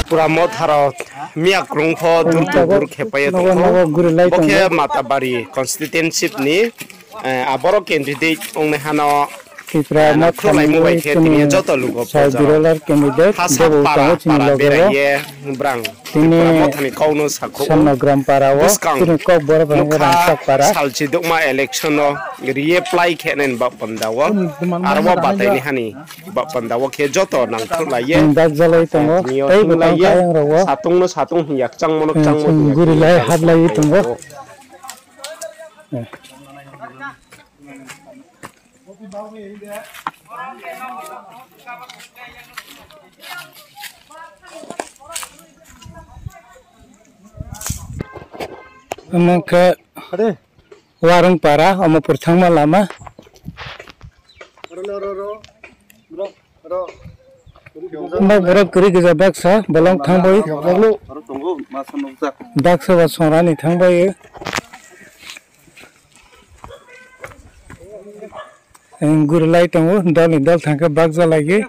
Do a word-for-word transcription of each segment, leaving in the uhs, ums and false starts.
pura motharo miak rungpho durtu gur khepaya tongko bokhe matabari constituency ni aboro candidate ongne hano Kipra mat khlai mobile the tini joto lugo Saudirolar candidate debu tango chini logo brang tini mothani kauno sakho Sonogram parawo tini kok bor bang rangsak para salchi dukma election no reapply khenen ba pandawo arwa batai ni hani ba pandawo khe joto nang khlai ye dak jalai tango tei butang kayang rawo satung no satung yak chang monok chang mo guri lai hat lai tango Maka warung para ama pertama lama Mak berap kiri ke baksa balong thangbai daksa wa sonrani thangbai gur lai tango dal dal thangka bakja lagi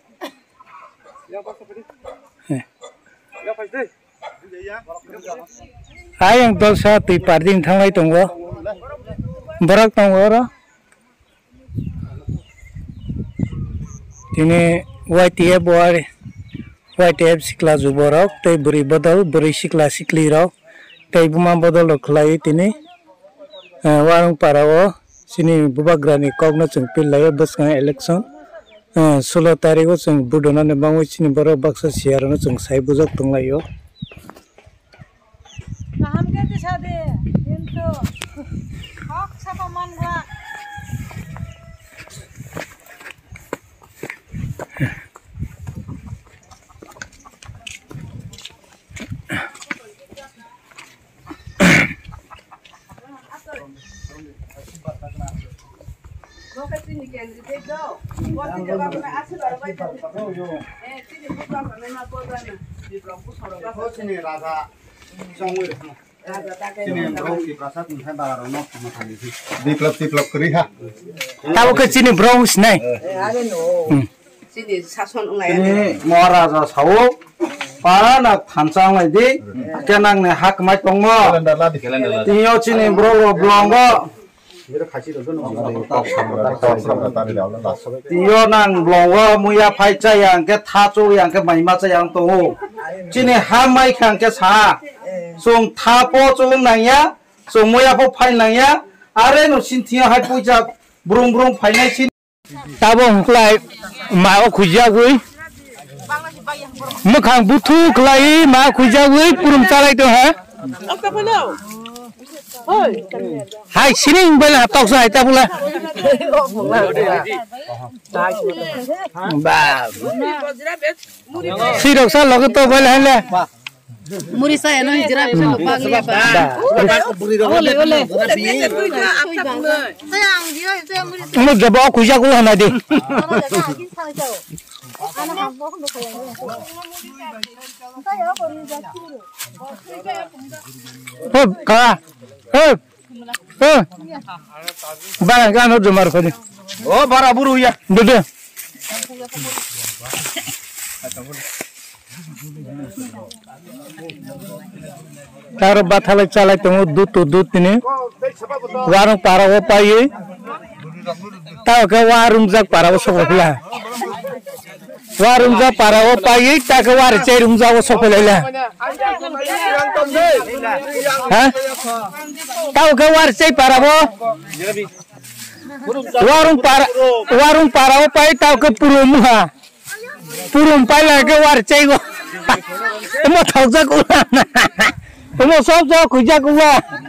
ayang dal sa ti parding thanglai tango barak tango ra tini Y T F boar Y T F sikla juborok tei buri bodol buri sikla sikli rok tei buma bodol khlai tini warung parao sini bubagrani kogna chung pillayo baskan election solo tariko chung budona ne bangoi sini boro baksa siarano chung sai bujok tunglayo kaham ke tisade into hak sapa manra Lokasi candidate do. Waktu jawab na asal orang baca. Eh, sini buka mana bola na. Di belakang soroga. Oh, sini rasa songwe. Rasa tak sini bro di prasat mungkin barang nok sama kali sih. Di klub di klub kerih. Tahu ke sini bronze nih. Eh, ada no. Sini sason ungai. Sini muara sa sawo. Para nak hancang lagi. Kenang nih hak mai tongmo. Tiyo sini bro blongo. Tiyo nang blongo muya pai yang ke tacu yang ke maima yang tuh. Cini hamai kan ke sah. Sung tapo cung nangya, sung muya po pai nangya. Are no sintiya hai puja burung burung pai nai sin. Tabung kelai mau kuja gue. Mekang butuh kelai mau kuja gue purum calai tu ha. Apa pula? Hai sini bela tok sai ta pula. Ba. Sirok sa logo to bela hele. Muri saya no hijrah bisa lupa ya Pak. Oleh oleh. Sayang dia saya muri. Mu gabo kuja ku hana di. Hop ka. Hop. Hop. Barang kan udah marko ni. Oh bara buru ya. Dede. Karo bathalai chalai temu dut to dut ni. Warung para o pai. Tao ke warung jak para o sokla. Warung jak para o pai ta ke war chai rum jak o sokla. Ha? Tao ke war chai para o. Warung para warung para o pai tao ke purum ha. Purum pai la ke war chai go. Mo thau jak u. Mo sob jak ku jak u.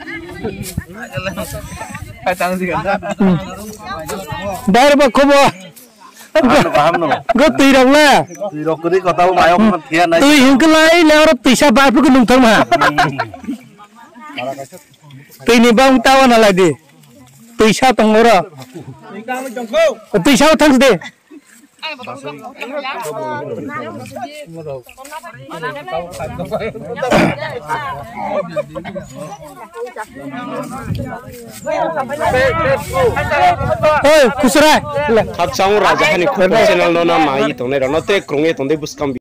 Dar ba khobo. Paham no. Go tirong la. Tirok kiri kau tahu mayok kian Tu hingkelai lewat pisah baru ke nungtang mah. Tini bang tawan ala di. Pisah tongora. Pisah tang de. Hei, kusra. Hak sang raja hani channel nona mai tone rano te krunge tonde buskam